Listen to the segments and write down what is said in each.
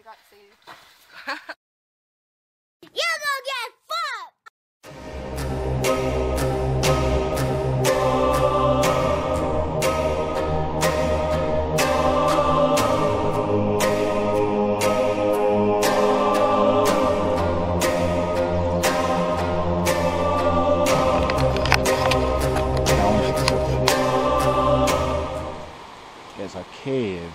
forgot to say. You gonna get fucked! There's a cave.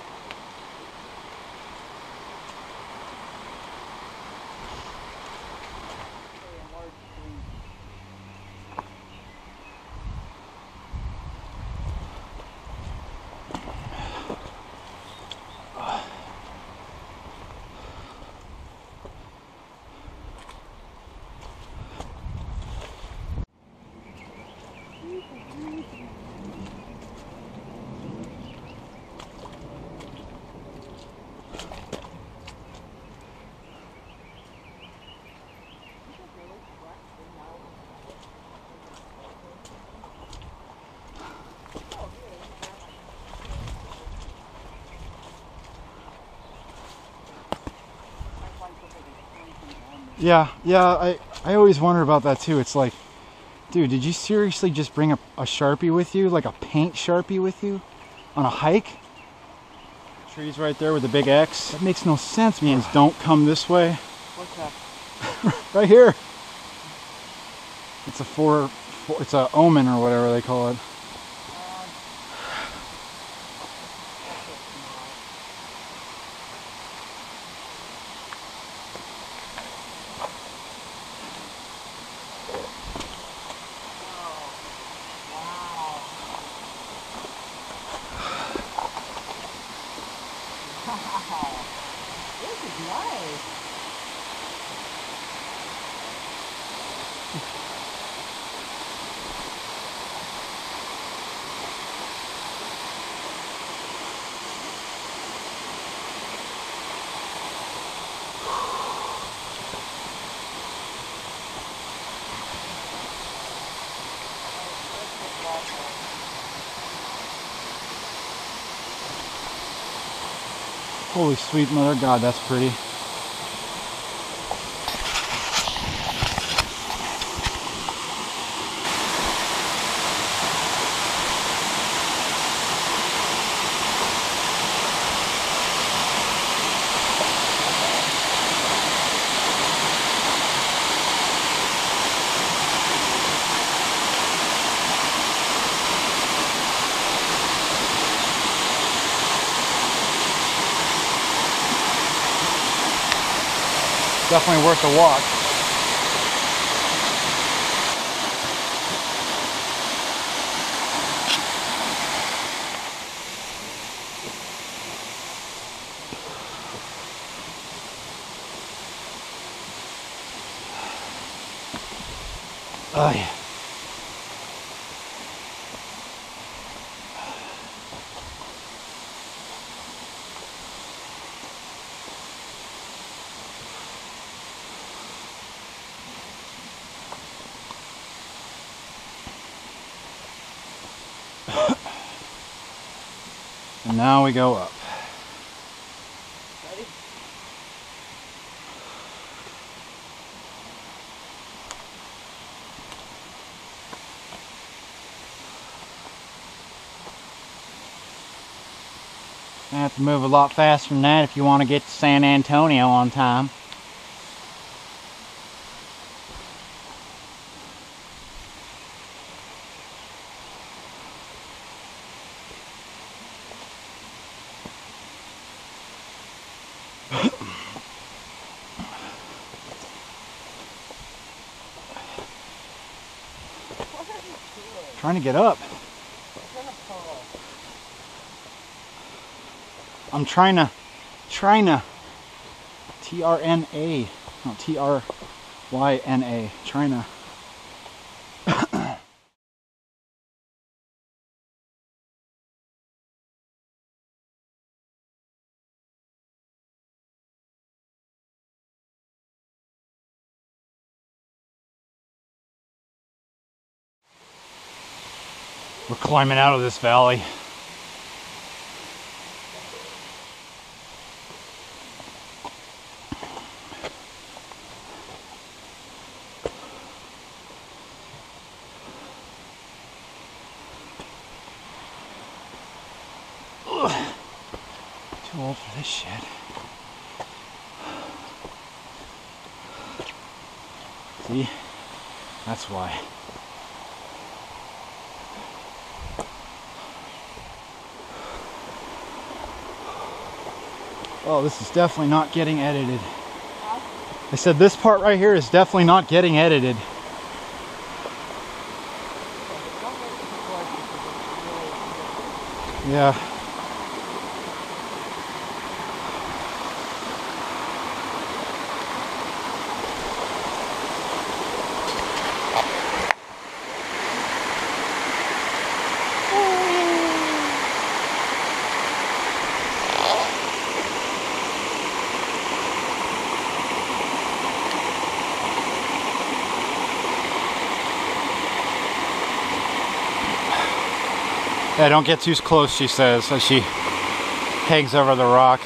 Yeah, I always wonder about that too. It's like, dude, did you seriously just bring a Sharpie with you? Like a paint Sharpie with you? On a hike? Trees right there with the big X. That makes no sense. Means don't come this way. What's that? Right here. It's it's a omen or whatever they call it. This is nice. Holy sweet mother God, that's pretty. Definitely worth a walk. Oh yeah. And now we go up. Ready? You have to move a lot faster than that if you want to get to San Antonio on time. Trying to get up. I'm trying to T-R-N-A, not T-R-Y-N-A, trying to. We're climbing out of this valley. this shit. See? That's why. Oh, this is definitely not getting edited. I said this part right here is definitely not getting edited. Yeah. Yeah, don't get too close, she says, as she hangs over the rock.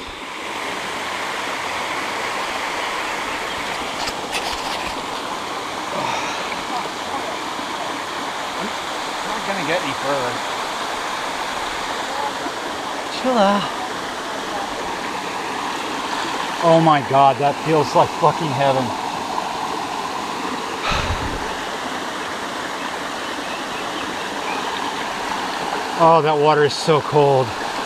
I'm not gonna get any further. Chilla. Oh my god, that feels like fucking heaven. Oh, that water is so cold.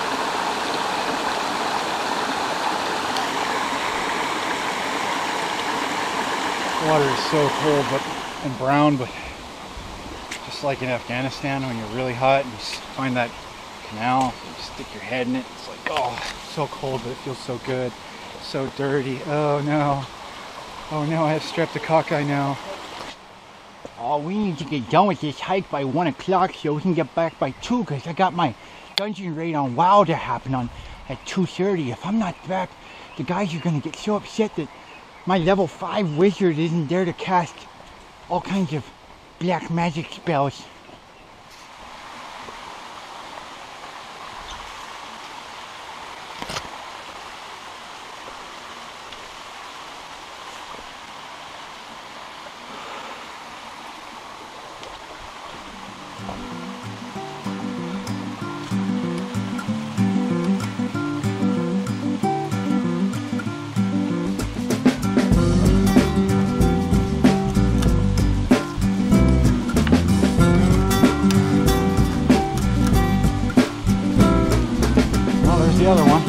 Water is so cold and brown, but just like in Afghanistan when you're really hot and you find that canal, you stick your head in it, it's like, oh, so cold, but it feels so good. So dirty. Oh no. Oh no, I have streptococci now. Oh, we need to get done with this hike by 1 o'clock so we can get back by 2 because I got my dungeon raid on WoW to happen at 2:30. If I'm not back, the guys are going to get so upset that my level 5 wizard isn't there to cast all kinds of black magic spells. The other one.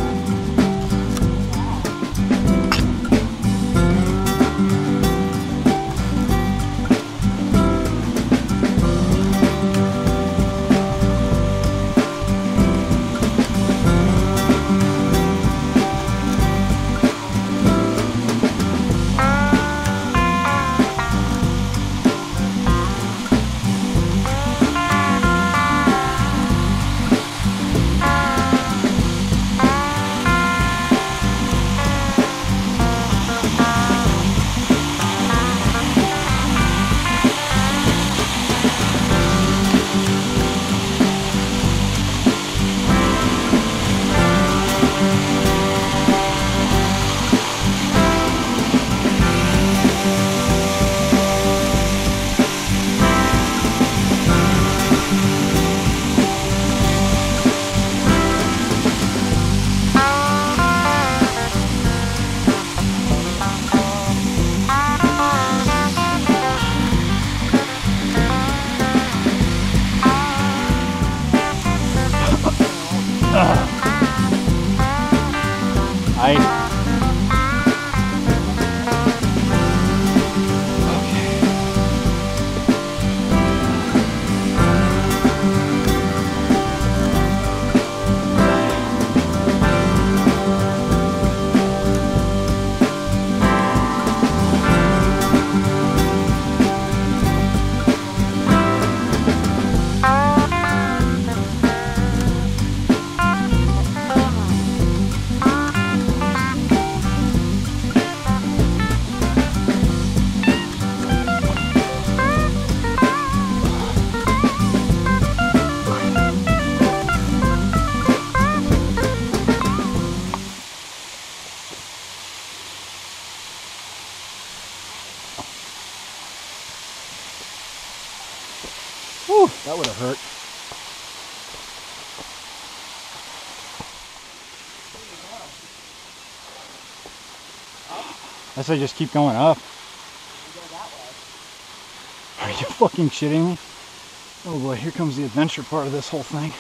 Whew, that would have hurt. I say just keep going up. We go that way. Are you fucking shitting me? Oh boy, here comes the adventure part of this whole thing.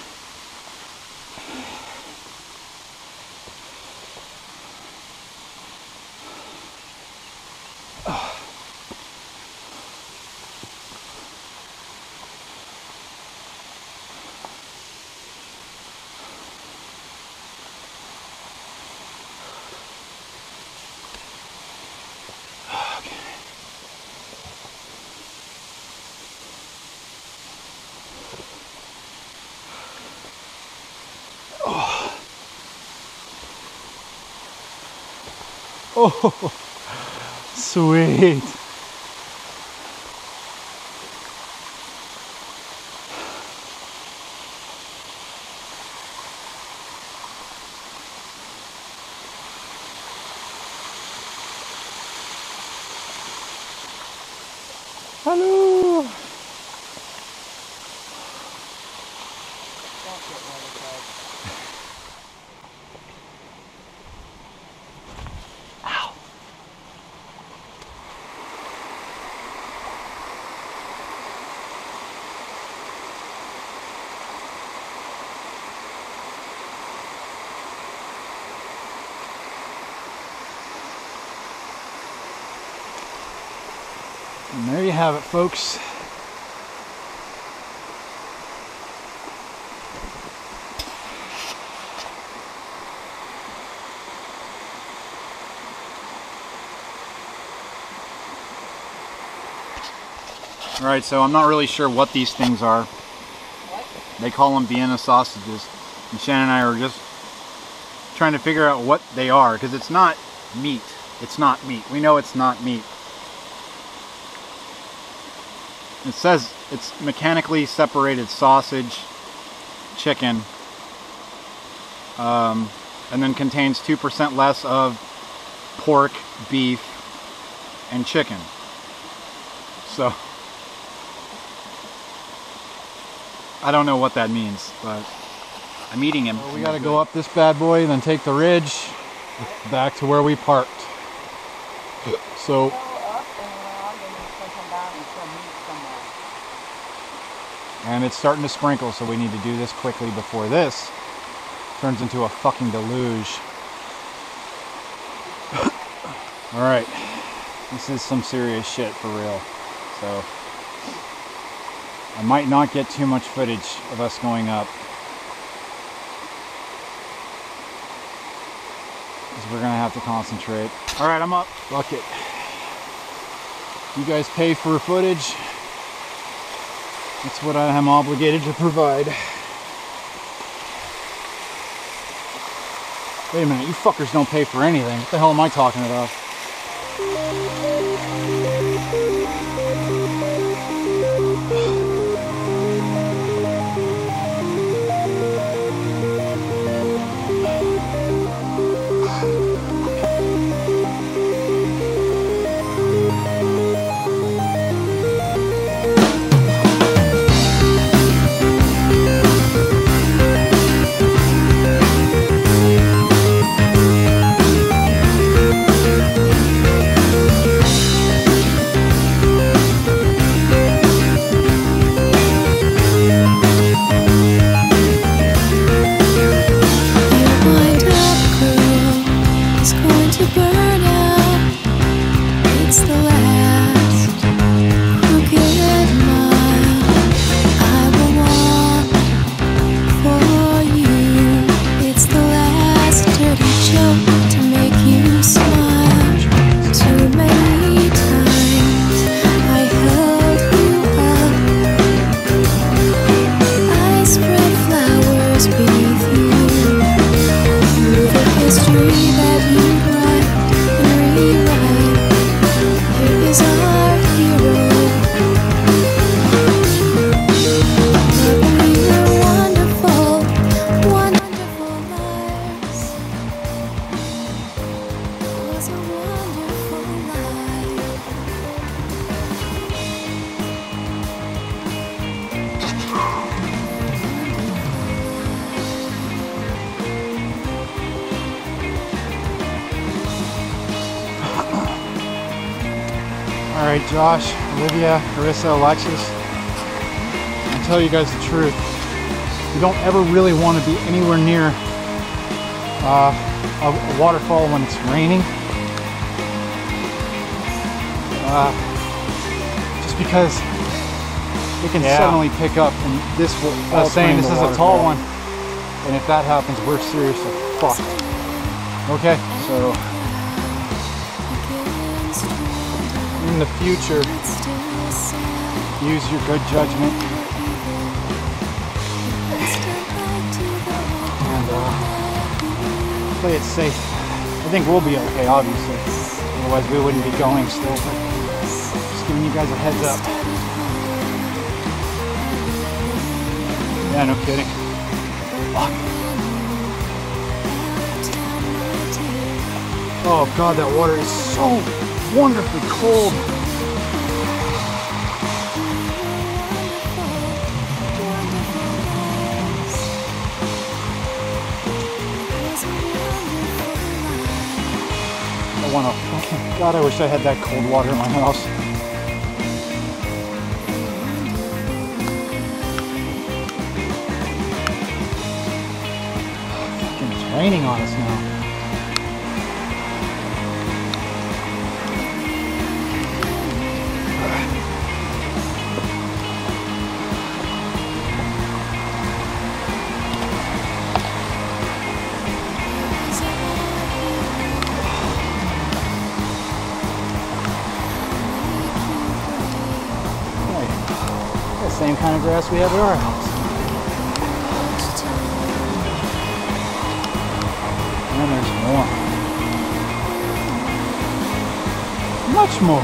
Oh, sweet. Hello. Don't get watertight. Ow. And there you have it, folks. All right, so I'm not really sure what these things are. What? They call them Vienna sausages. And Shannon and I are just trying to figure out what they are, because it's not meat. It's not meat. We know it's not meat. It says it's mechanically separated sausage, chicken, and then contains 2% less of pork, beef, and chicken. So I don't know what that means, but I'm eating him. So we got to go up this bad boy, then take the ridge back to where we parked. So Go up and around and then come down and still meet somewhere. and it's starting to sprinkle, so we need to do this quickly before this turns into a fucking deluge. All right, this is some serious shit for real. So I might not get too much footage of us going up, because we're gonna have to concentrate. All right, I'm up. Fuck it. You guys pay for footage. That's what I am obligated to provide. Wait a minute, you fuckers don't pay for anything. What the hell am I talking about? Alright, Josh, Olivia, Carissa, Alexis, I'll tell you guys the truth. You don't ever really want to be anywhere near a waterfall when it's raining. Just because it can suddenly pick up, and this will this is a tall one, and if that happens, we're seriously fucked. Okay, so in the future, use your good judgment and play it safe. I think we'll be okay, obviously. Otherwise, we wouldn't be going still. But just giving you guys a heads up. Yeah, no kidding. Fuck. Oh God, that water is so wonderfully cold. I want to, God, I wish I had that cold water in my house. It's raining on us now. Same kind of grass we have at our house. And there's more. Much more.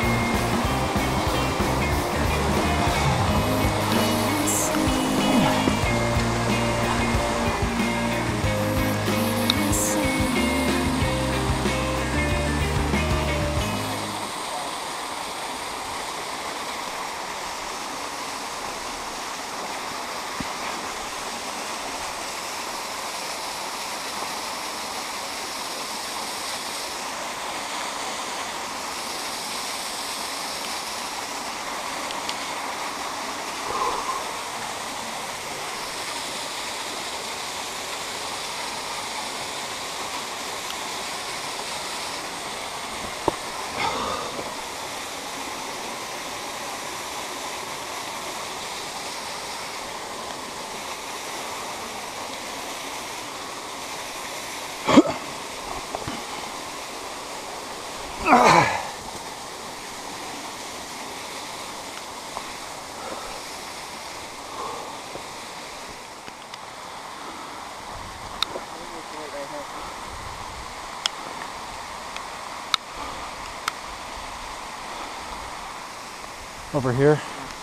Over here.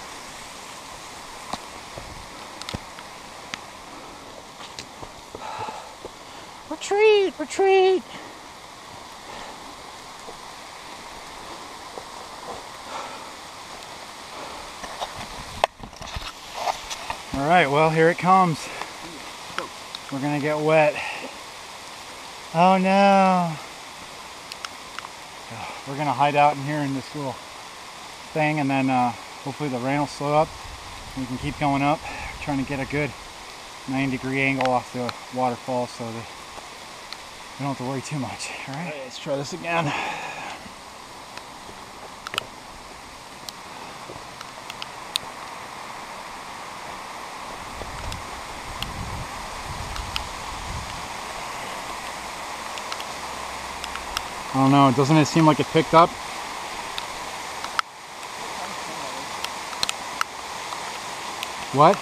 Retreat, retreat. All right, well, here it comes. We're gonna get wet. Oh no. We're gonna hide out in here in this little thing, and then hopefully the rain will slow up and we can keep going up, trying to get a good 90-degree angle off the waterfall so that we don't have to worry too much. All right, let's try this again. I don't know, doesn't it seem like it picked up? What?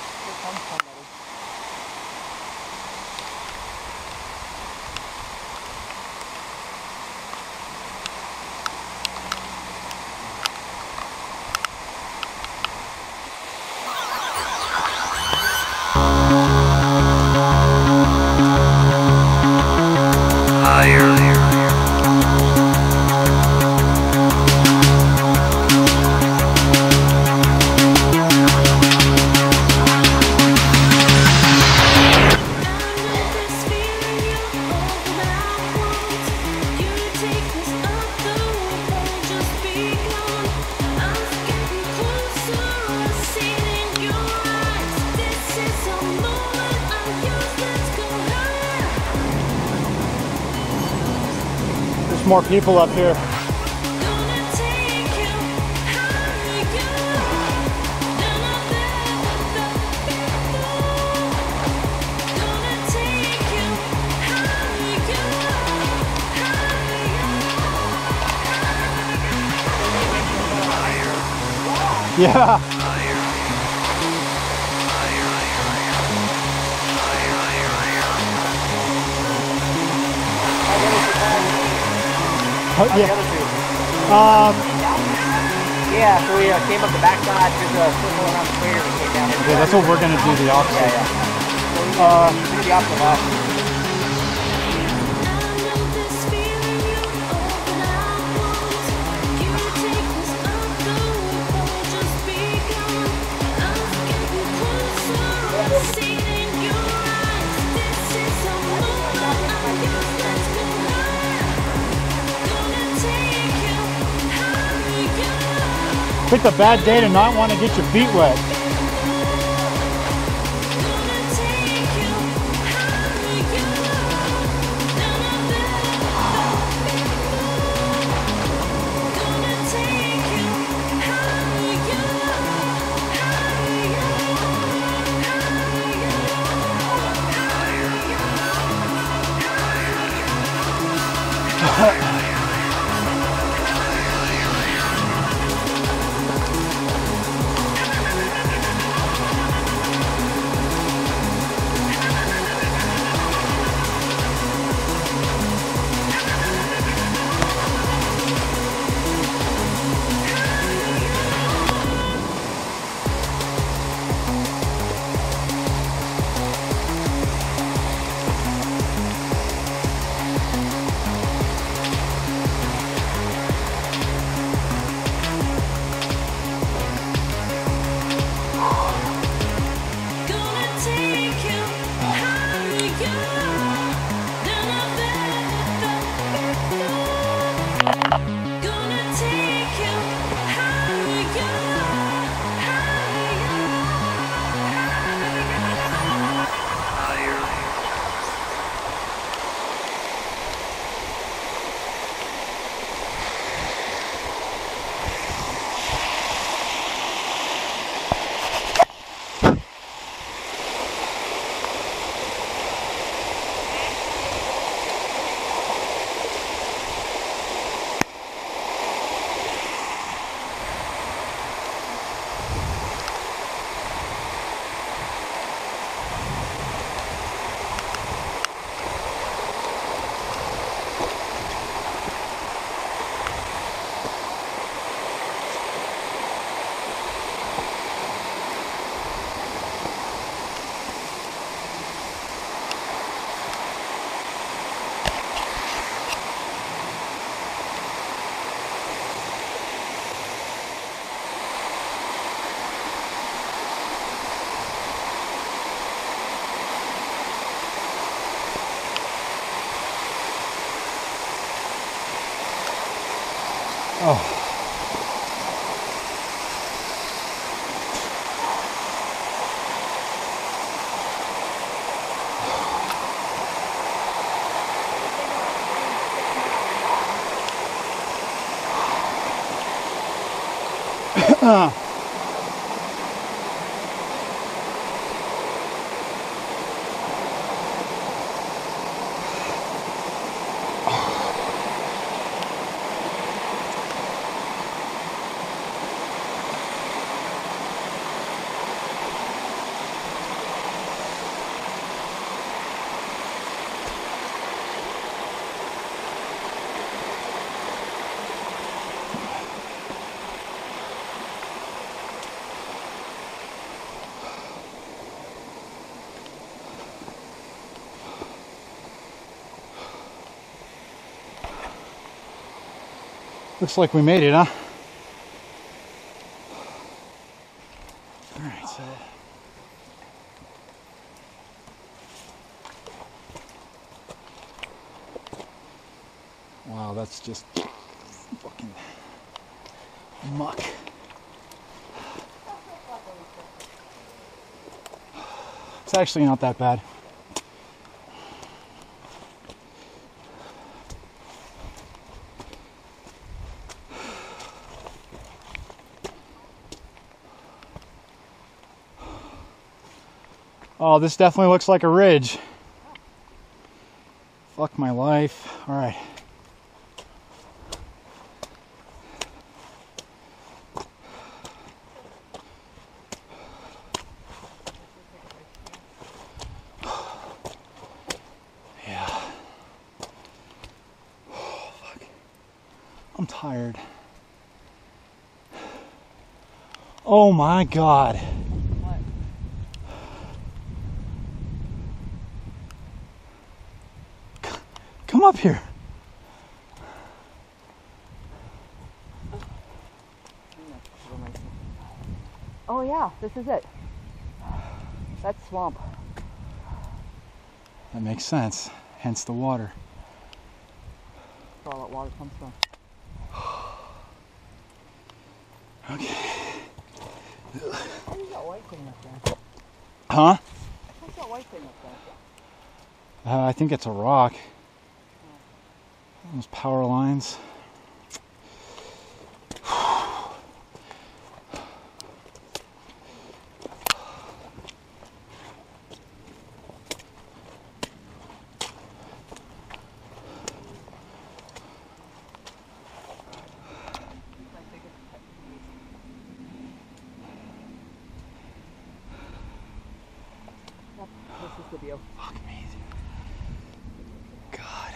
There's more people up here. Yeah. Yeah. Yeah, so we came up the backside, just circle around the clear and came down. Okay, that's what we're gonna do. The opposite. Yeah, yeah. So we do the opposite off. Picked a bad day to not want to get your feet wet. Oh. Looks like we made it, huh? All right, so wow, that's just fucking muck. It's actually not that bad. Oh, this definitely looks like a ridge. Fuck my life. All right. Yeah. Oh, fuck. I'm tired. Oh my God. What? Come up here. Oh yeah, this is it. That's swamp. That makes sense. Hence the water. That's where all that water comes from. Okay. What is that white thing up there? Huh? What's that white thing up there? I think it's a rock. Those power lines. This is the view. Fuck me. God.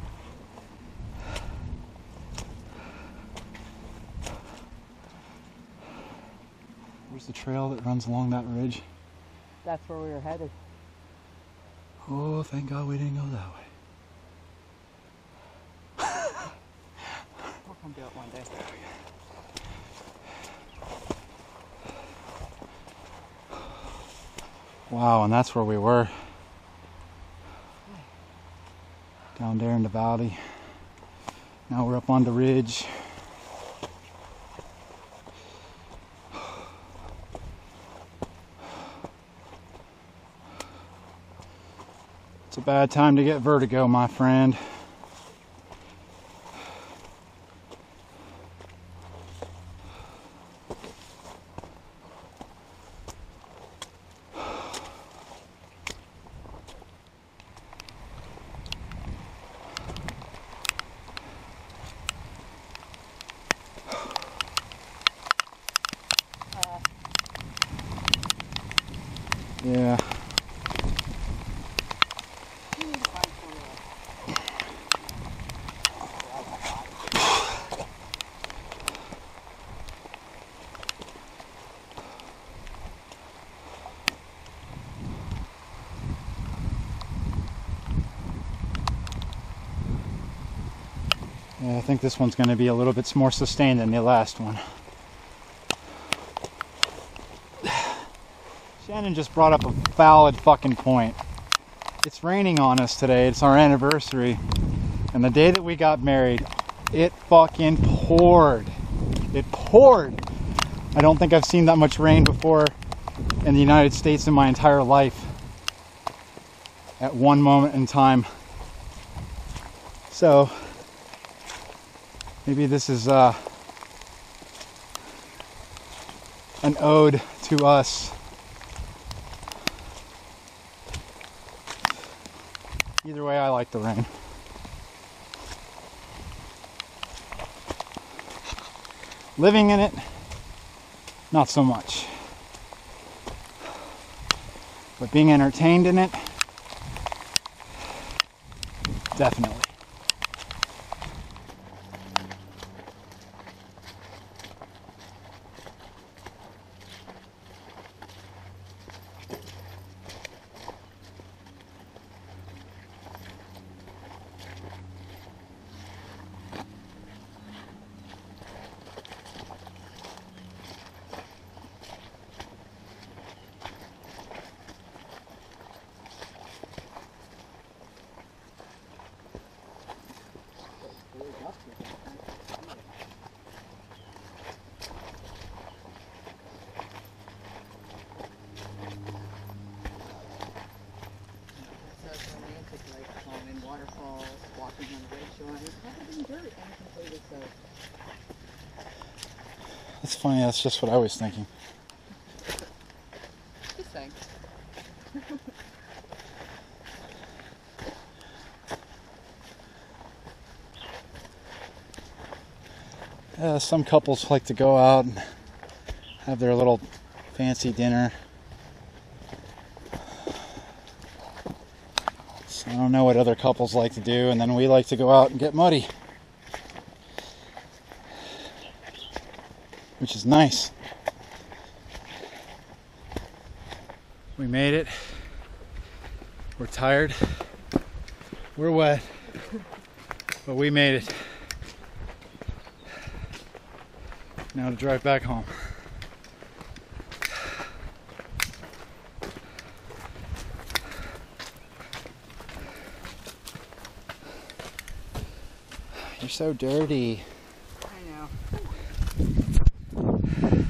Where's the trail that runs along that ridge? That's where we were headed. Oh, thank God we didn't go that way. We'll come do it one day. Wow, and that's where we were. Down there in the valley. Now we're up on the ridge. It's a bad time to get vertigo, my friend. Yeah. Yeah, I think this one's going to be a little bit more sustained than the last one. Shannon just brought up a valid fucking point. It's raining on us today. It's our anniversary. And the day that we got married, it fucking poured. It poured. I don't think I've seen that much rain before in the United States in my entire life at one moment in time. So maybe this is an ode to us. Either way, I like the rain. Living in it, not so much. But being entertained in it, definitely. Waterfalls, walking on the ridge line. Covered in dirt and completely soaked. That's funny, that's just what I was thinking. Just saying. Some couples like to go out and have their little fancy dinner. So I don't know what other couples like to do, and then we like to go out and get muddy, which is nice. We made it. We're tired. We're wet, but we made it. Now to drive back home. You're so dirty. I know.